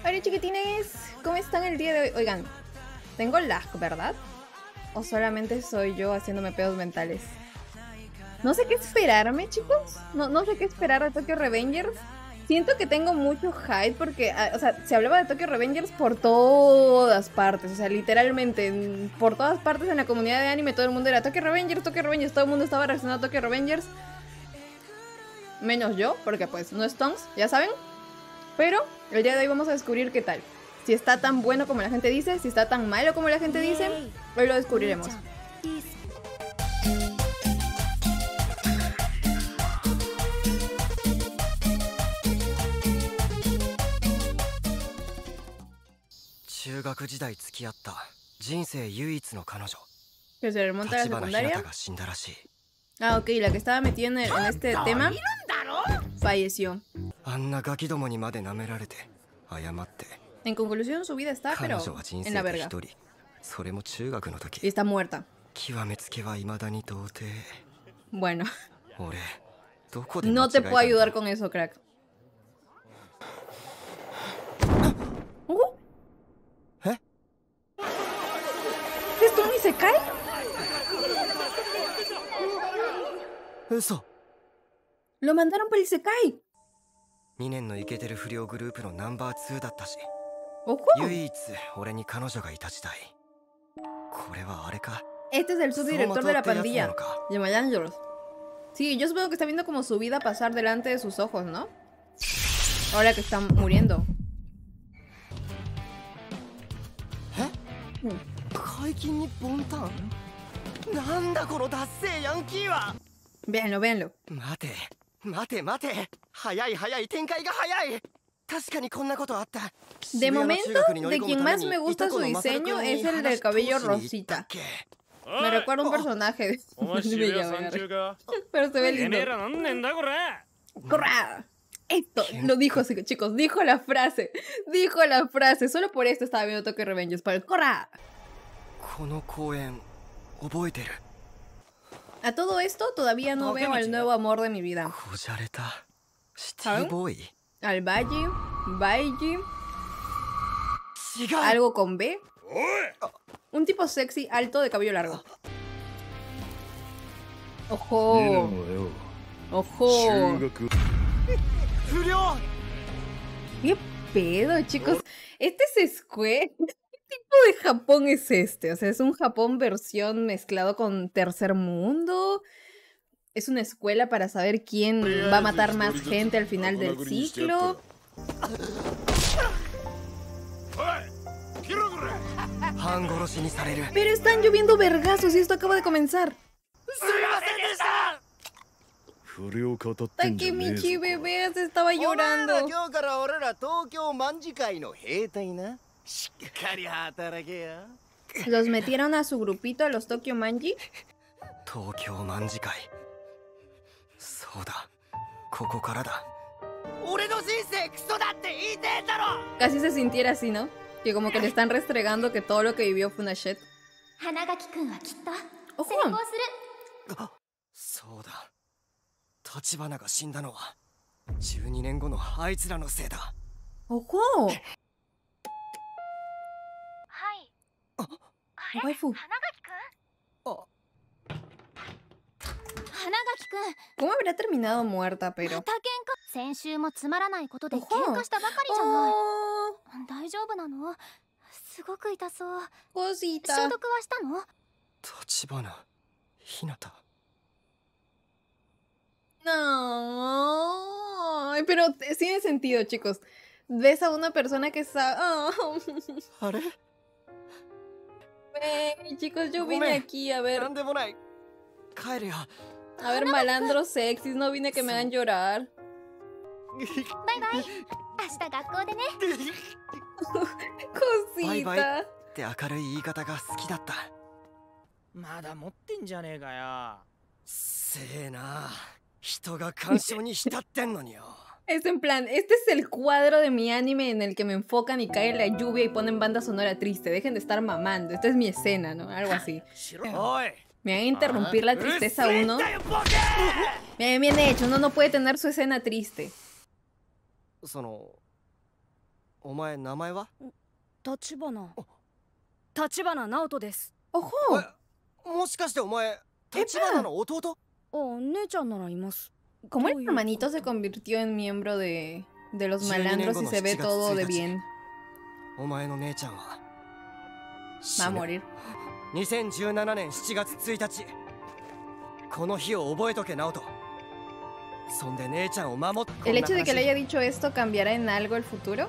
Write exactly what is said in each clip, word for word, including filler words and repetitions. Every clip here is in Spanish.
Hola chiquitines, ¿cómo están el día de hoy? Oigan, tengo lag, ¿verdad? ¿O solamente soy yo haciéndome pedos mentales? No sé qué esperarme, chicos. No, no sé qué esperar de Tokyo Revengers. Siento que tengo mucho hype porque, o sea, se hablaba de Tokyo Revengers por todas partes. O sea, literalmente, por todas partes en la comunidad de anime todo el mundo era Tokyo Revengers, Tokyo Revengers. Todo el mundo estaba reaccionando a Tokyo Revengers. Menos yo, porque pues no es Tonks, ya saben. Pero el día de hoy vamos a descubrir qué tal. Si está tan bueno como la gente dice, si está tan malo como la gente dice, hoy lo descubriremos. Que se remonta a la secundaria. Ah, ok, la que estaba metida en, el, en este tema falleció. En conclusión, su vida está, pero en la verga. Y está muerta. Bueno. No te puedo ayudar con eso, crack. ¿Uh? ¿Eh? ¿Esto ni se cae? Eso. Lo mandaron para el Isekai. ¡Ojo! Este es el subdirector de la pandilla, Yamal Angels. Sí, yo supongo que está viendo como su vida pasar delante de sus ojos, ¿no? Ahora que están muriendo. ¿Eh? Véanlo, véanlo. De momento, de quien más me gusta su diseño es el del cabello rosita. Me recuerda a un personaje de... Pero se ve lindo. ¡Corra! Esto, lo dijo, chicos, dijo la frase. Dijo la frase. Solo por esto estaba viendo Tokyo Revengers. Para el ¡corra! A todo esto todavía no veo al nuevo amor de mi vida. ¿Saben? Al Baji, Baiji. Algo con B. Un tipo sexy, alto, de cabello largo. ¡Ojo! ¡Ojo! ¿Qué pedo, chicos? Este es Square. ¿Qué tipo de Japón es este? O sea, ¿es un Japón versión mezclado con tercer mundo? ¿Es una escuela para saber quién va a matar más gente al final del ciclo? Pero están lloviendo vergazos y esto acaba de comenzar. Takemichi, bebé, se estaba llorando. ¿Los metieron a su grupito, a los Tokyo Manji? Casi se sintiera así, ¿no? Que como que le están restregando que todo lo que vivió fue una shit. ¡Ojo! ¡Ojo! Waifu. ¿Cómo habrá terminado muerta, pero? ¡Ojo! ¡Oh! Cosita. No. Ay, pero tiene sentido, chicos. Ves a una persona que sabe... Oh. Hey, chicos, yo vine aquí a ver... A ver, malandros sexys, no vine que me hagan llorar. Cosita. Es en plan, este es el cuadro de mi anime en el que me enfocan y cae la lluvia y ponen banda sonora triste. Dejen de estar mamando, esta es mi escena, ¿no? Algo así. Me van a interrumpir la tristeza a uno. Bien, bien hecho, uno no puede tener su escena triste. お前名前は？ 立花立花直人です。 ¡Ojo! え、もしかしてお前立花の弟？ あ、姉ちゃんならいます。 ¿Cómo el hermanito se convirtió en miembro de, de los malandros y se ve todo de bien? お前の姉ちゃんは Va a morir. にせんじゅうななねんしちがつついたち、この日を覚えとけ、直人。そんで姉ちゃんを守って。 ¿El hecho de que le haya dicho esto cambiará en algo el futuro?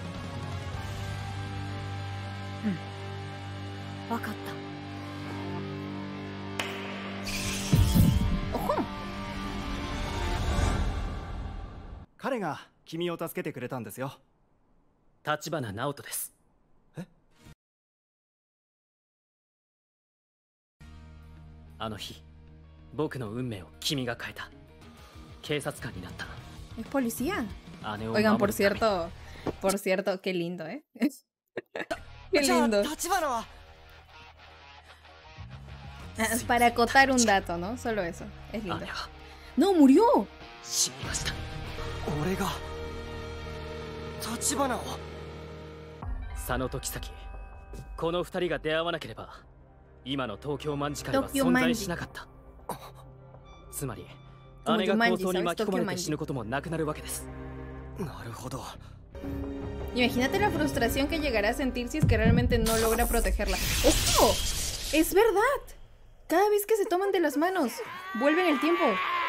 わかった。 ¡Ojo! 彼が君を助けてくれたんですよ。 立花直人です。 え？ あの日、僕の運命を君が変えた。警察官になった。 Es policía. 姉を Oigan, 守 por るために。 cierto, por cierto, qué lindo, ¿eh? Qué じゃあ lindo. 立花は Ah, para acotar un dato, ¿no? Solo eso. Es 姉 lindo. は ¡No, murió! 死にました。 俺が立花を。 佐野と木崎、この二人が出会わなければ今の東京卍会は東京存在卍しなかった。つまり Como 姉が Jumanji, 抗争に ¿sabes? 巻き込まれ Tokyo て死ぬこともなくなるわけです。 なるほど。 Imagínate la frustración que llegará a sentir si es que realmente no logra protegerla. ¡Ojo! ¡Es verdad! Cada vez que se toman de las manos, vuelven el tiempo.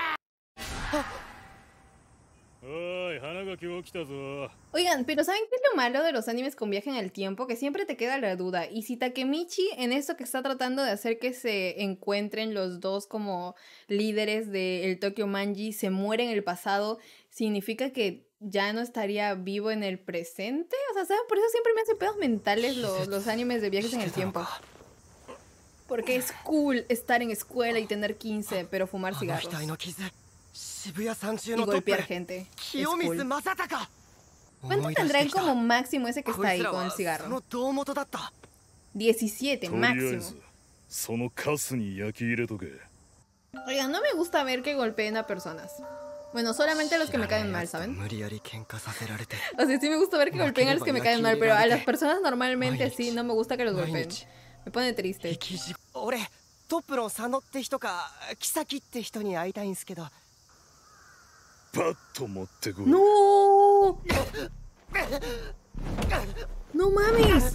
Oigan, pero ¿saben qué es lo malo de los animes con viaje en el tiempo? Que siempre te queda la duda. Y si Takemichi, en esto que está tratando de hacer que se encuentren los dos como líderes del Tokyo Manji, se muere en el pasado, ¿significa que ya no estaría vivo en el presente? O sea, ¿saben? Por eso siempre me hacen pedos mentales los, los animes de viajes en el tiempo. Porque es cool estar en escuela y tener quince, pero fumar cigarros. Y golpear gente. Es cool. ¿Cuánto tendrá el como máximo ese que está ahí con el cigarro? diecisiete, máximo. Oigan, no me gusta ver que golpeen a personas. Bueno, solamente a los que me caen mal, ¿saben? O sea, sí me gusta ver que golpeen a los que me caen mal, pero a las personas normalmente sí, no me gusta que los golpeen. Me pone triste. ¡No! ¡No mames!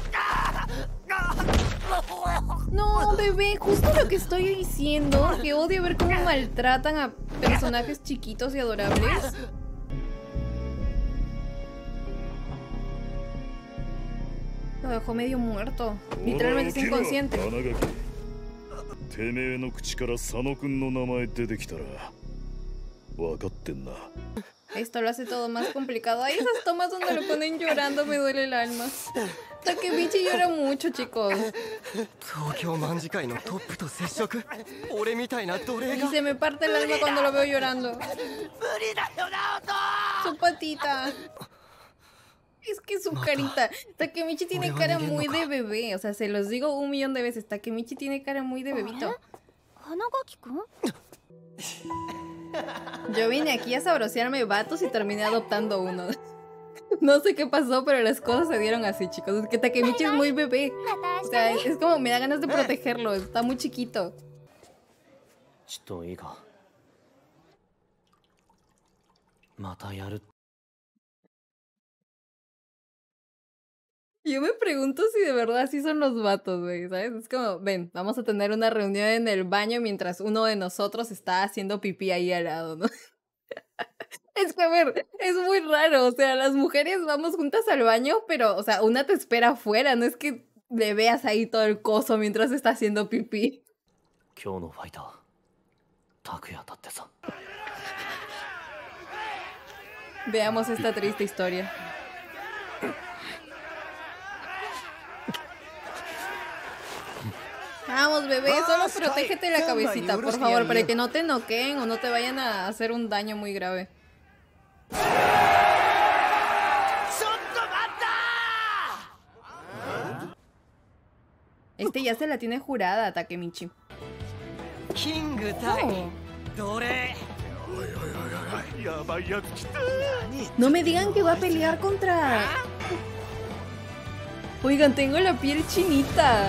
No, bebé, justo lo que estoy diciendo. Que odio ver cómo maltratan a personajes chiquitos y adorables. Lo dejó medio muerto. Literalmente está inconsciente. Esto lo hace todo más complicado. Hay esas tomas donde lo ponen llorando, me duele el alma. Takemichi llora mucho, chicos. Y se me parte el alma cuando lo veo llorando. Su patita. Es que su carita. Takemichi tiene cara muy de bebé. O sea, se los digo un millón de veces. Takemichi tiene cara muy de bebito. Yo vine aquí a sabrosearme vatos y terminé adoptando uno. No sé qué pasó, pero las cosas se dieron así, chicos. Es que Takemichi es muy bebé. O sea, es como me da ganas de protegerlo. Está muy chiquito. Yo me pregunto si de verdad así son los vatos, güey, ¿sabes? Es como, ven, vamos a tener una reunión en el baño mientras uno de nosotros está haciendo pipí ahí al lado, ¿no? Es que, a ver, es muy raro, o sea, las mujeres vamos juntas al baño, pero, o sea, una te espera afuera, no es que le veas ahí todo el coso mientras está haciendo pipí. Veamos esta triste historia. Vamos, bebé, solo protégete la cabecita, por favor, para que no te noqueen o no te vayan a hacer un daño muy grave. Este ya se la tiene jurada, Takemichi. Oh. No me digan que va a pelear contra Oigan, tengo la piel chinita.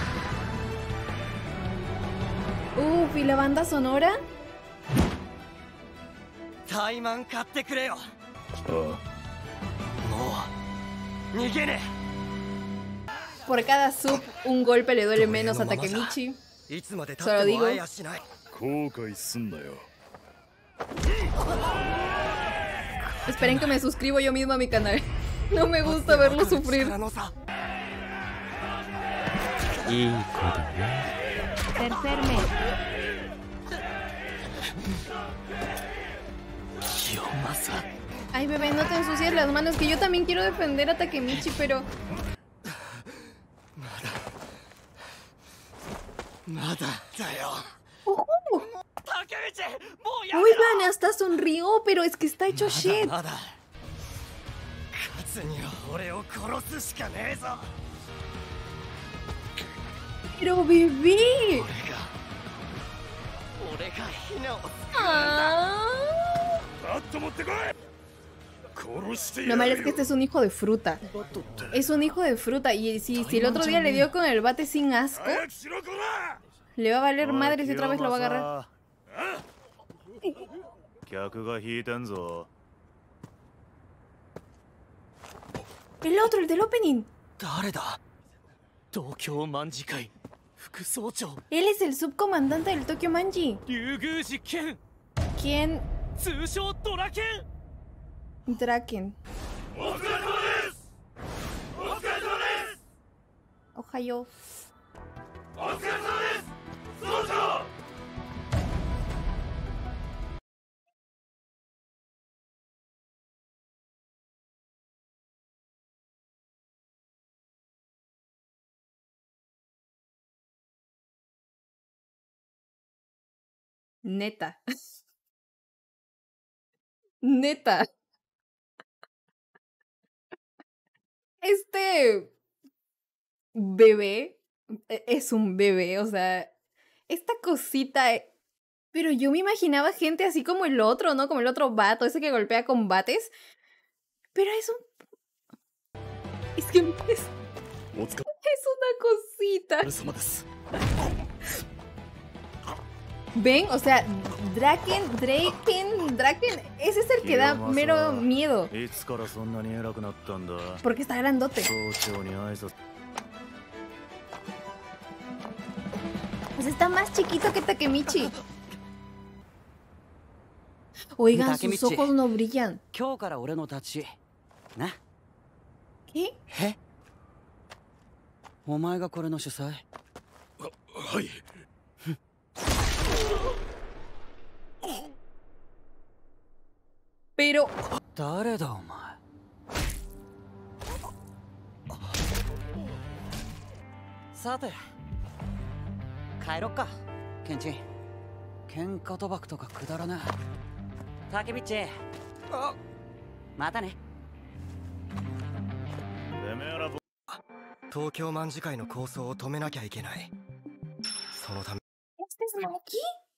Uf, ¿y la banda sonora? タイマン買ってくれよ。 あもう逃げね Por cada sub, un golpe le duele menos a Takemichi. え。いつまで経 Solo っても digo. 会えやしない。 後悔すんなよ。 Esperen que me suscribo yo mismo a mi canal. No me gusta verlo sufrir. 力の差。 いい子だね。 Tercer mes. 清正。 Ay, bebé, no te ensucies las manos, que yo también quiero defender a Takemichi, pero... まだだよ。 ¡Ojo! 竹道、もうやめろ。 Oigan, hasta sonrió, pero es que está hecho shit. まだ。勝つには俺を殺すしかねえぞ。 Pero bebé. 俺が。俺がヒナを。 Ah. バット持ってこい。殺してや Lo る malo es よ que este es un hijo de fruta. Es un hijo de fruta. Y si, si el otro día le dio con el bate sin asco, 早くしろこら。 le va a valer madre si otra vez lo va a agarrar. 客が引いてんぞ。 El otro, el del opening. 誰だ。東京卍会副総長 Él es el subcomandante del Tokyo Manji. 竜宮寺剣 ¿Quién? 通称ドラケン。 Draken. お疲れ様です。お疲れ様です。 Ohio. お疲れ様です。総長。 Neta. Neta. Este bebé e- es un bebé, o sea, esta cosita. e- Pero yo me imaginaba gente así como el otro, ¿no? Como el otro vato, ese que golpea con bates. Pero es un. Es que es, お疲 es una cosita. れ様です。 ¿Ven? O sea, Draken, Draken, Draken, ese es el que da mero miedo. いつからそんなに偉くなったんだ。 Porque está grandote. 総長に挨拶。 Pues está más chiquito que Takemichi. Oigan, sus Takemichi. ojos no brillan. 今日から俺の立ちな。 ¿Qué? えお前がこれの主催？ はい。 Pero 誰だお前。さて帰ろっかケンチン。喧嘩賭博とかくだらねえ。タケビッチあまたね。 てめえらぼ東京卍会の構想を止めなきゃいけない。そのため ¿este es Maki?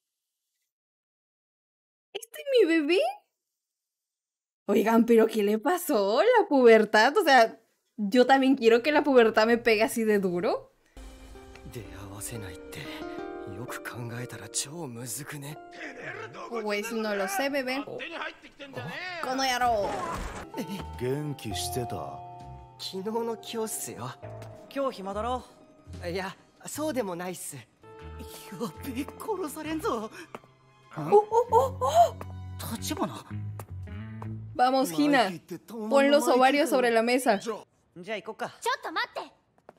¿Este es mi bebé? Oigan, pero ¿qué le pasó? ¿La pubertad? O sea, yo también quiero que la pubertad me pegue así de duro. 出会わせないってよく考えたら超むずくね。 Pues no lo sé, bebé. Kono yaro. 元気してた。 昨日の今日っすよ。 今日暇だろ。 いや、そうでもないっす。 やべえ殺されんぞ。 ¡Oh, oh, oh, oh! 立花。 Vamos, Hina. Pon los ovarios sobre la mesa. じゃあ行こっか。 ちょっと待って。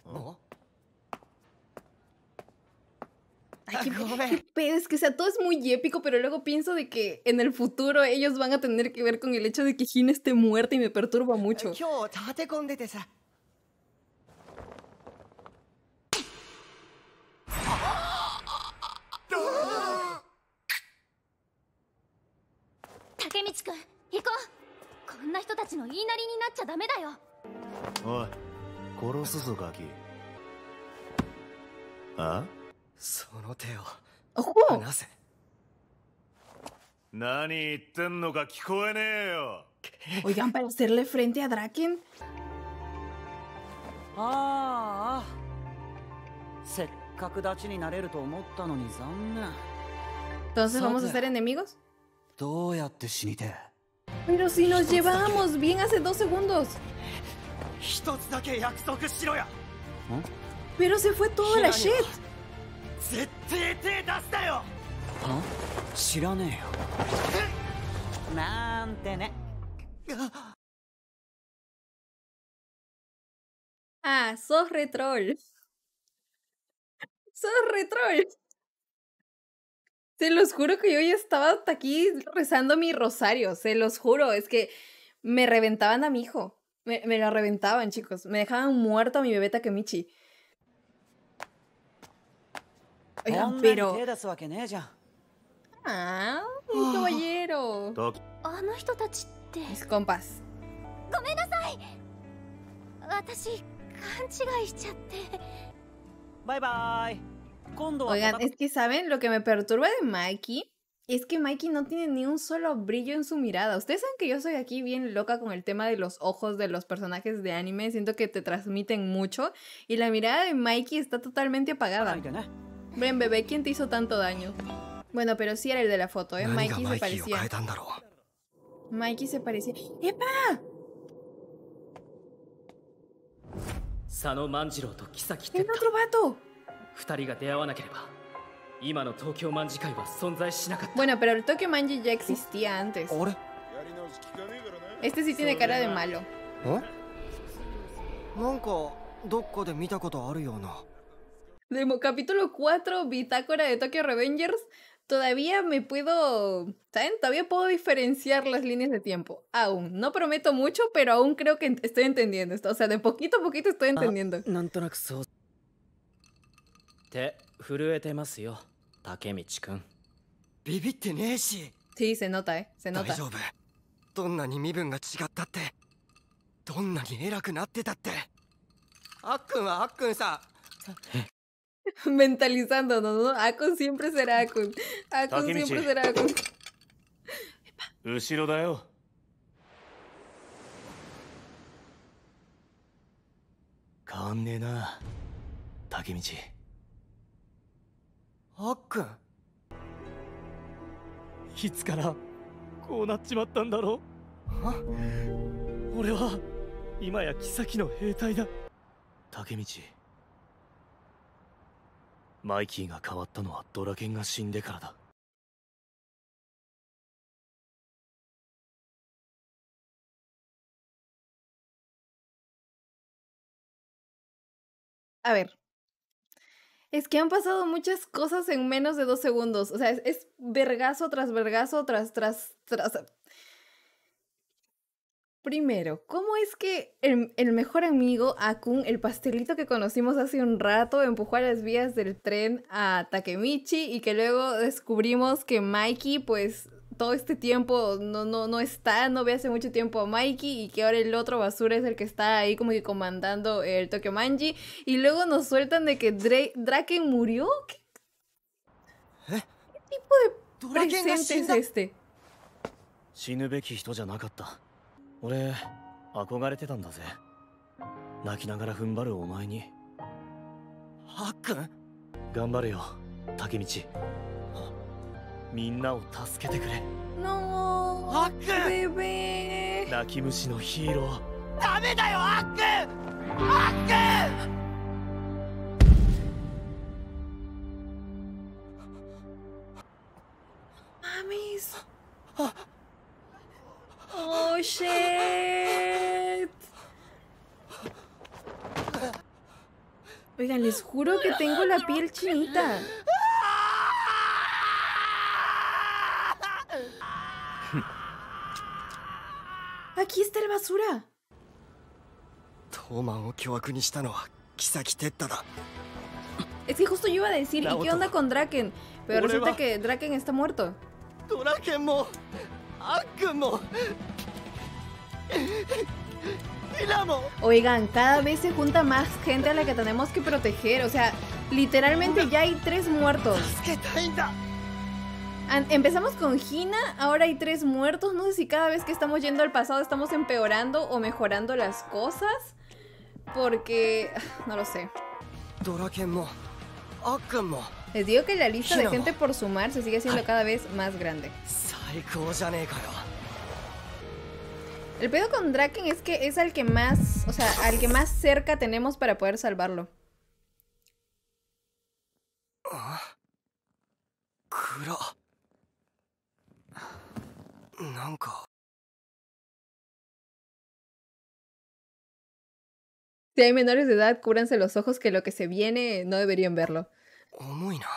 Ay, qué, qué pedo, es que o sea, todo es muy épico, pero luego pienso de que en el futuro ellos van a tener que ver con el hecho de que Hina esté muerta y me perturba mucho. 今日立て込んでてさ。 竹道くん、行こう。こんな人たちの言いなりになっちゃダメだよ。 おい、殺すぞガキ。あ？ その手を ¡Ojo! 離せ。 何言ってんのか聞こえねえよ。 Oigan, para hacerle frente a Draken. ああ、せっかくダチになれると思ったのに残念。 Entonces vamos a ser enemigos. どうやって死にて。 Pero si nos llevábamos bien hace dos segundos. 一つだけ約束しろや。 Pero se fue toda la shit. 絶対手出すなよ。 は？知らねえよ。なんてね。 Ah, sos retroll. Sos retroll. Se los juro que yo ya estaba hasta aquí rezando mi rosario. Se los juro. Es que me reventaban a mi hijo. Me, me lo reventaban, chicos. Me dejaban muerto a mi bebé Takemichi. Oigan, pero... Ah, mi caballero. あの人たちって Mis compas. ごめんなさい。私勘違いしちゃって。 バイバイ。今度は Oigan, es que ¿saben? Lo que me perturba de Mikey es que Mikey no tiene ni un solo brillo en su mirada. Ustedes saben que yo soy aquí bien loca con el tema de los ojos de los personajes de anime. Siento que te transmiten mucho. Y la mirada de Mikey está totalmente apagada. Ven, bebé, ¿quién te hizo tanto daño? Bueno, pero sí era el de la foto, ¿eh? Mikey se parecía. Mikey se parecía. ¡Epa! 佐野万次郎と木崎 ¡El 哲 otro vato! 二人が出会わなければ今の東京卍会は存在しなかった。 Bueno, pero el Tokyo Manji ya existía antes. Este sí tiene cara de malo. なんかどっかで見たことあるような。 Demo capítulo cuatro, Bitácora de Tokyo Revengers. Todavía me puedo... ¿Saben? Todavía puedo diferenciar las líneas de tiempo. Aún. No prometo mucho, pero aún creo que estoy entendiendo esto. O sea, de poquito a poquito estoy entendiendo. なんとなくそう。手震えてますよ、竹道くん。 ビビってねえし。 Sí, se nota, eh. Se 大 nota. 丈夫。どんなに身分が違ったって、どんなに偉くなってたって。あっくんはあっくんさ。 Mentalizando, ¿no? ¿no? Akun siempre será Akun. Akun siempre será Akun. 後ろだよ。変わんねえな、竹道。 あっくん。 いつからこうなっちまったんだろう。俺は今や妃の兵隊だ。竹道。マイキーが変わったのはドラケンが死んでからだ。 A ver. Es que han pasado muchas cosas en menos de dos segundos. O sea, es, es vergazo tras vergazo tras, tras, tras... Primero, ¿cómo es que el, el mejor amigo, Akun, el pastelito que conocimos hace un rato, empujó a las vías del tren a Takemichi y que luego descubrimos que Mikey, pues, todo este tiempo no, no, no está, no ve hace mucho tiempo a Mikey y que ahora el otro basura es el que está ahí como que comandando el Tokyo Manji y luego nos sueltan de que Dra Draken murió? ¿Qué, ¿Qué tipo de presente es este? 死ぬべき人じゃなかった。俺憧れてたんだぜ。泣きながら踏ん張るお前に。 あっくん。 頑張れよ、竹道。みんなを助けてくれ。 No, あっくん。 bebé. 泣き虫のヒーロー。 ダメだよ、あっくん。あっくん。 Mamis. Oh shit. Oigan, les juro que tengo la piel chinita. Aquí está el basura. トーマンを巨悪にしたのは木崎哲太だ。 Es que justo yo iba a decir, ¿y qué onda con Draken? Pero resulta que Draken está muerto. ドラケンもあっくんもミラも。 Oigan, cada vez se junta más gente a la que tenemos que proteger. O sea, literalmente ya hay tres muertos. 助けたいんだ。 Empezamos con Hina, ahora hay tres muertos. No sé si cada vez que estamos yendo al pasado estamos empeorando o mejorando las cosas. Porque... no lo sé. ドラケンもアックンも Les digo que la lista de gente por sumar se sigue haciendo cada vez más grande. 最高じゃねえかよ。 El pedo con Draken es que es al que más, o sea, al que más cerca tenemos para poder salvarlo. 暗なんか Si hay menores de edad, cúbranse los ojos que lo que se viene no deberían verlo. 重いな。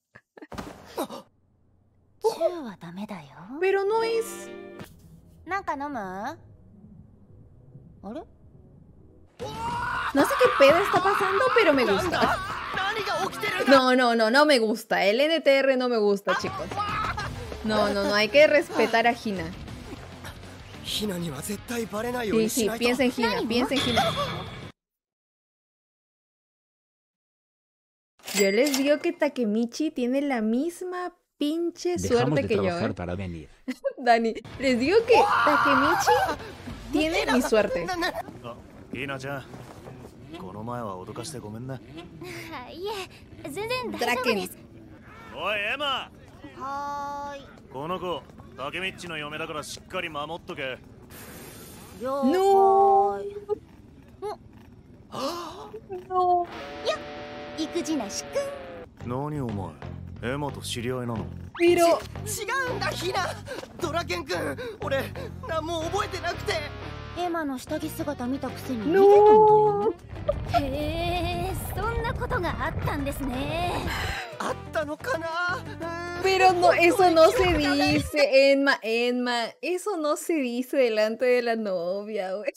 Pero no es... なんか飲む？あれ？ No sé qué pedo está pasando, pero me gusta. No, no, no, no me gusta. El N T R no me gusta, chicos. No, no, no, hay que respetar a Hina. ヒナには絶対バレないよう Sí, にし sí, ないと。 piensa en Hina, piensa en Hina. Yo les digo que Takemichi tiene la misma pinche suerte que yo, ¿eh? para venir. Dani, les digo que Takemichi tiene mi suerte. ヒナちゃん、この前は脅かしてごめんね。 いえ、全然大丈夫です。 おいエマ、 はーい。 この子タケミッチの嫁だからしっかり守っとけ。 了 No. 解。 No. 育児なしくん。 何お前、エマと知り合いなの？ Pero... 違うんだヒナ。ドラケン君、俺何も覚えてなくて。 エマの下着姿見たくせに逃げたんだよ。 No. へえ、そんなことがあったんですね。 あったのかな。 Pero no, eso no se dice, Enma, Enma, eso no se dice delante de la novia, güey.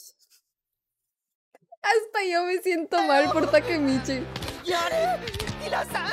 Hasta yo me siento mal por Takemichi. やれ、ヒナさん。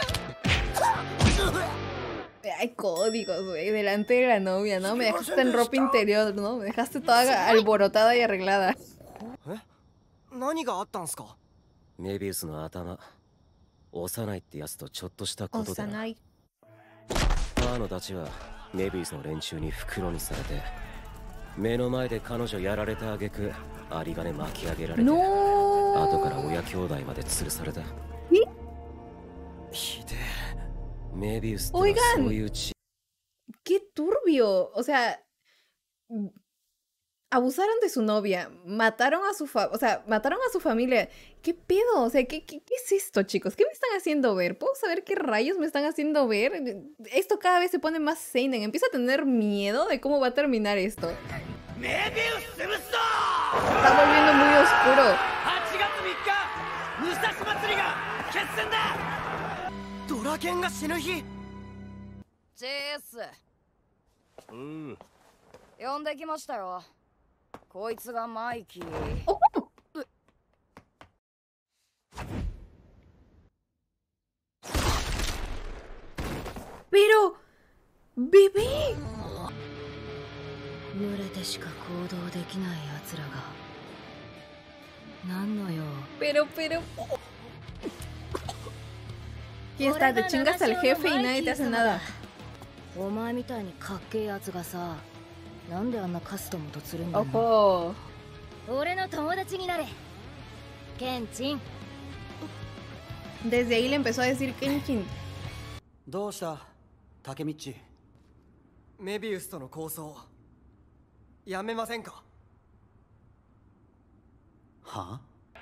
Hay códigos, güey, delante de la novia, ¿no? Me dejaste en ropa interior, ¿no? Me dejaste toda alborotada y arreglada. え、何があったんすか。 メビウスの頭、幼いってやつとちょっとしたことでな。 Osanai. パーノたちはメビウスの連中に袋にされて、目の前で彼女やられた挙句、有り金巻き上げられて、 No. 後から親兄弟まで吊るされた。 ひでえ。 メビウスってのはそういうち。 Qué turbio, o sea, abusaron de su novia, mataron a su fa o sea, mataron a su familia. ¿Qué pedo? O sea, ¿qué, qué, qué es esto, chicos? ¿Qué me están haciendo ver? ¿Puedo saber qué rayos me están haciendo ver? Esto cada vez se pone más seinen. Empiezo a tener miedo de cómo va a terminar esto. Está volviendo muy oscuro. ドラケンが死ぬ日。 ジェース。うん。呼んできましたよ。こいつがマイキー。 Pero, bebé. 群れてしか行動できない奴らが。なんのよ。 Pero, pero. Aquí está, te chingas al jefe y nadie te hace nada. お前みたいにかっけえやつがさ、なんであんなカスタムとつるんだ Ojo. 俺の友達になれ。ケンチン。 Desde ahí le empezó a decir Kenshin. どうしたタケミッチ。 メビウスとの抗争やめませんか。 はあ。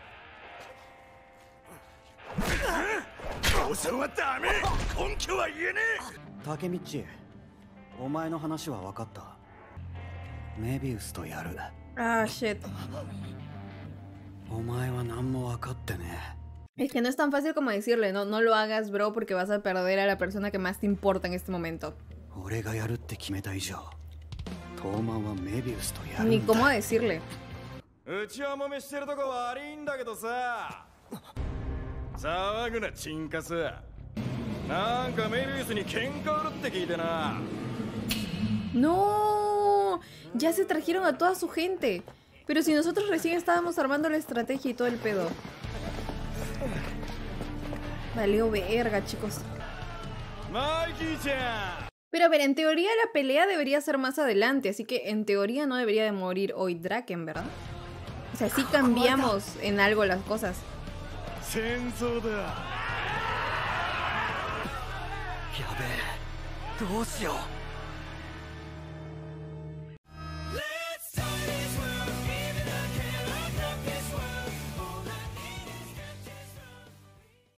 抗争はダメ。根拠は言えねえ。タケミッチ、お前の話は分かった。メビウスとやる。 Ah, shit. お前は何も分かってね。 Es que no es tan fácil como decirle, no, no lo hagas, bro, porque vas a perder a la persona que más te importa en este momento. 俺がやるって決めた以上、トーマンはメビウスとやるんだ。 Ni cómo decirle. うちはもめしてるとこ悪いんだけどさ。騒ぐなチンカス。なんかメビウスに喧嘩売るって聞いてな。 No, ya se trajeron a toda su gente. Pero si nosotros recién estábamos armando la estrategia y todo el pedo. Valió verga, chicos. Pero a ver, en teoría la pelea debería ser más adelante, así que en teoría no debería de morir hoy Draken, ¿verdad? O sea, sí cambiamos en algo las cosas. 戦争だ。 やべえ、どうしよう。